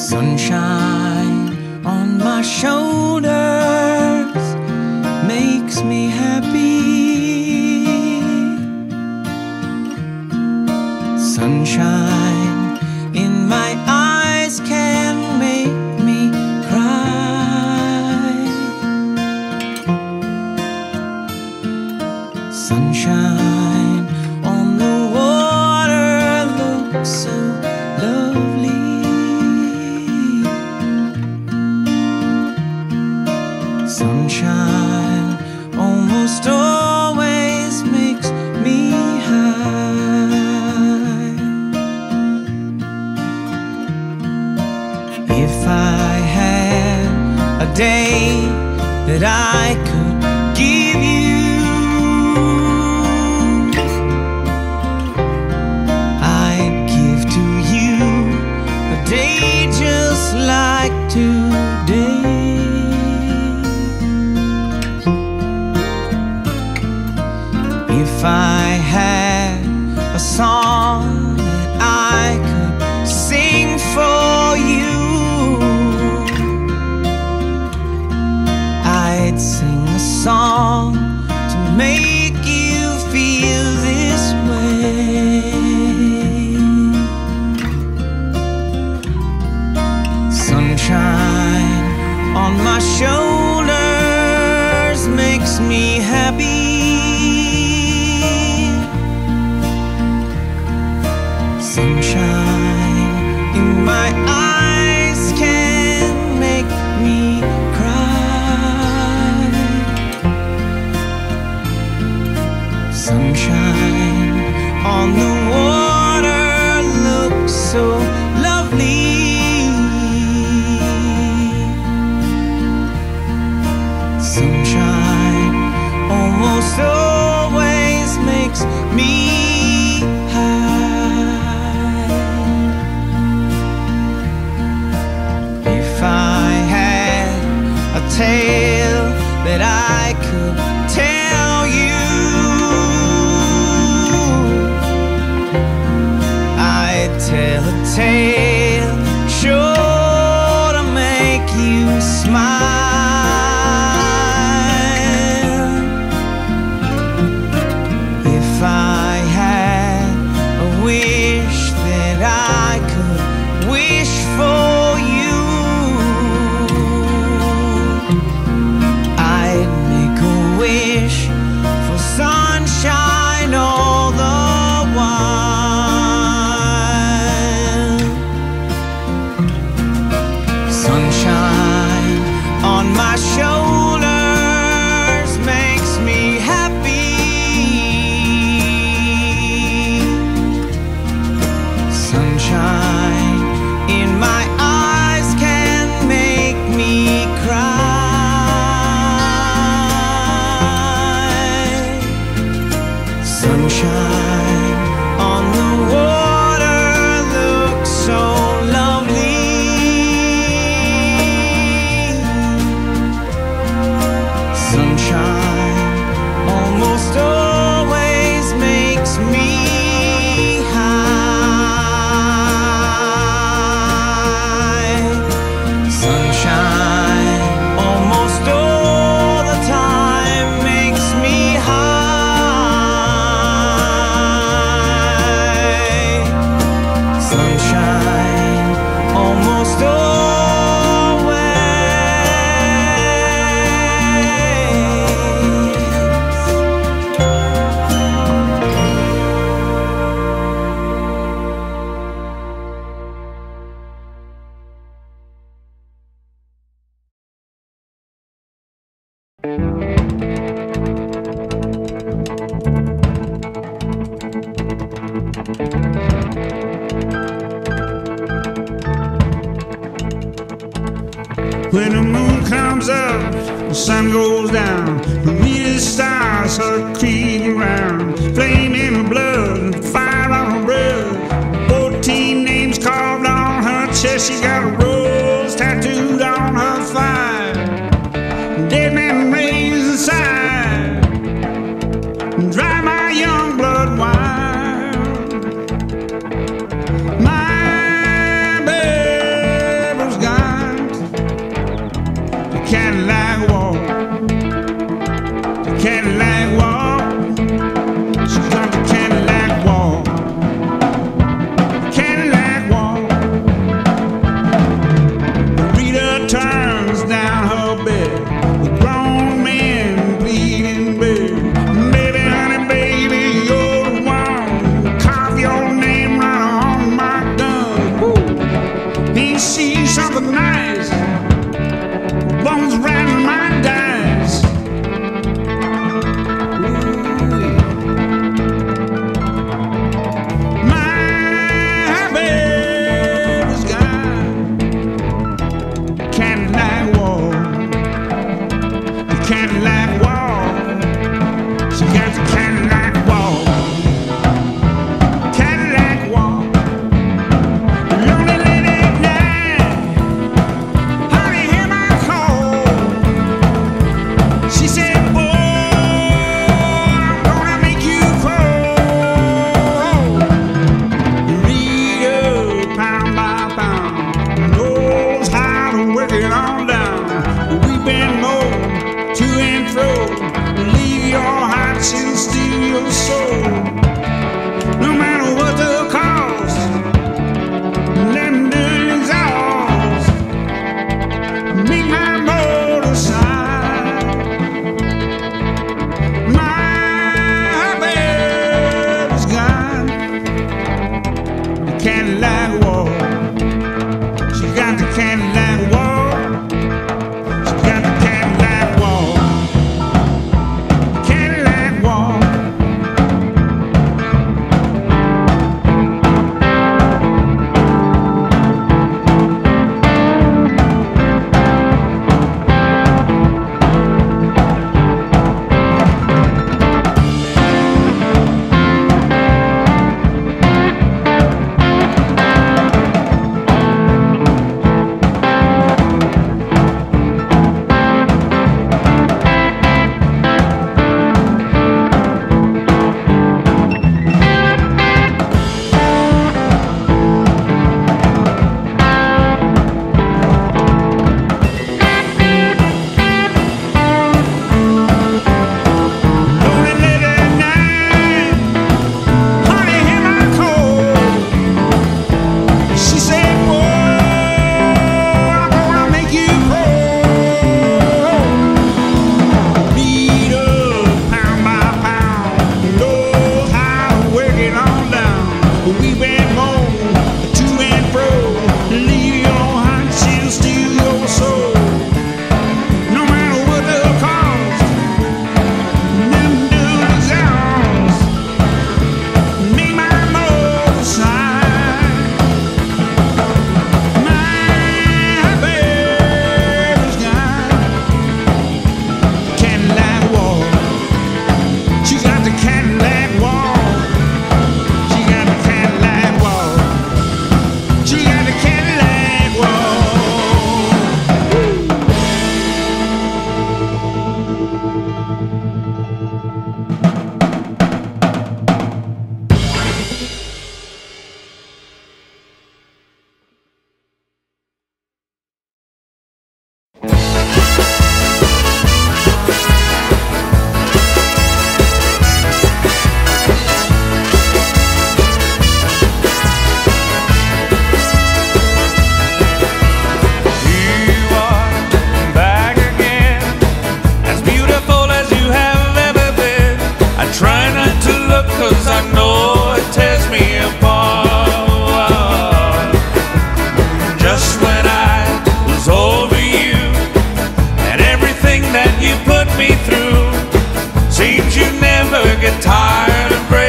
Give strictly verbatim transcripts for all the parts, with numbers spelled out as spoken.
Sunshine on my shoulders makes me happy. Sunshine in my eyes can make me cry. Sunshine on the water looks so lovely. Sunshine almost always makes me high. If I had a day that I could give you, I'd give to you a day just like today. If I had a song that I could sing for you, I'd sing a song to make you feel this way. Sunshine on my shoulders makes me happy. Sunshine in my eyes can make me cry. Sunshine on the water looks so lovely. Sunshine almost always makes me high. If I had a tale that I could tell you, I'd tell a tale sure to make you smile. If I had a wish that I could wish for you, I'd make a wish for sunshine all the while. Sunshine on my shoulders makes me happy. Sunshine in my eyes can make me cry. Sunshine on the water looks so lovely. Sunshine almost always makes me high. Sunshine almost all the time makes me high. Sunshine almost always. When the moon comes up, the sun goes down. For me the stars are creeping around. Flame in her blood, fire on her breath. Fourteen names carved on her chest. She got a rose tattooed on her thigh. Dead man raised inside, drive my young blood wild. My baby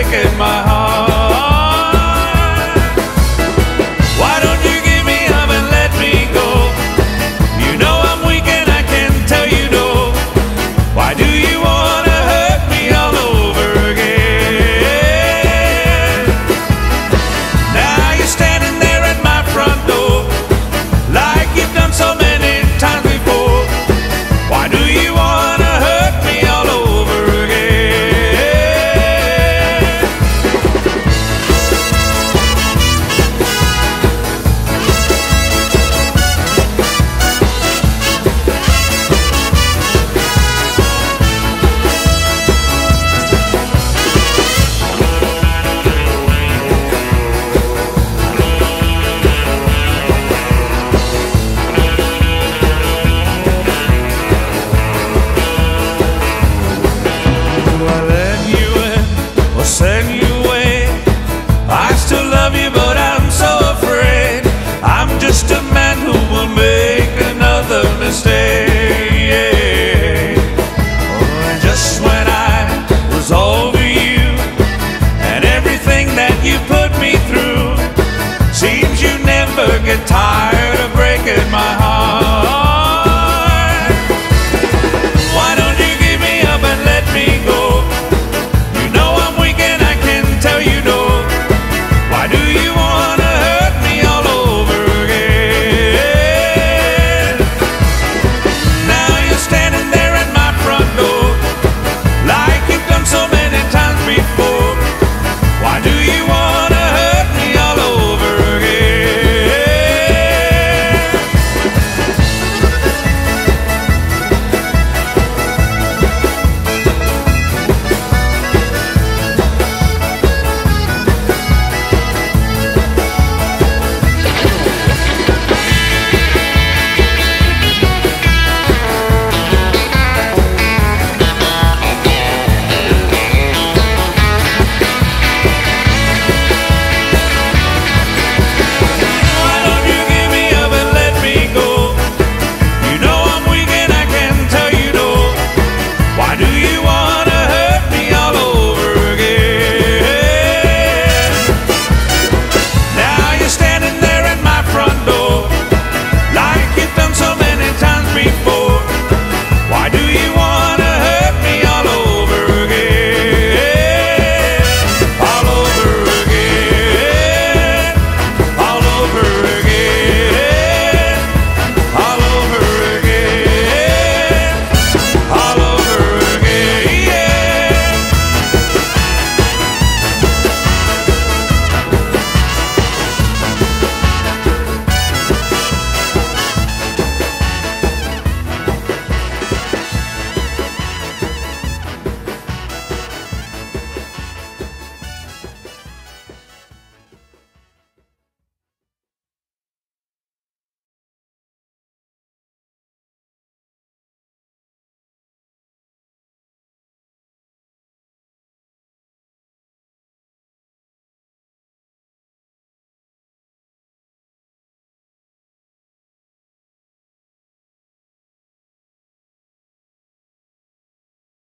breaking my heart. Why don't you give me up and let me go? You know I'm weak and I can tell you no. Why do you wanna hurt me all over again? Now you're standing there at my front door, like you've done so many times before. Why do you wanna hurt me all over again? Send you away. I still love you, but I'm so afraid. I'm just a man who will make another mistake. Oh, and just when I was over you and everything that you put me through, seems you never get tired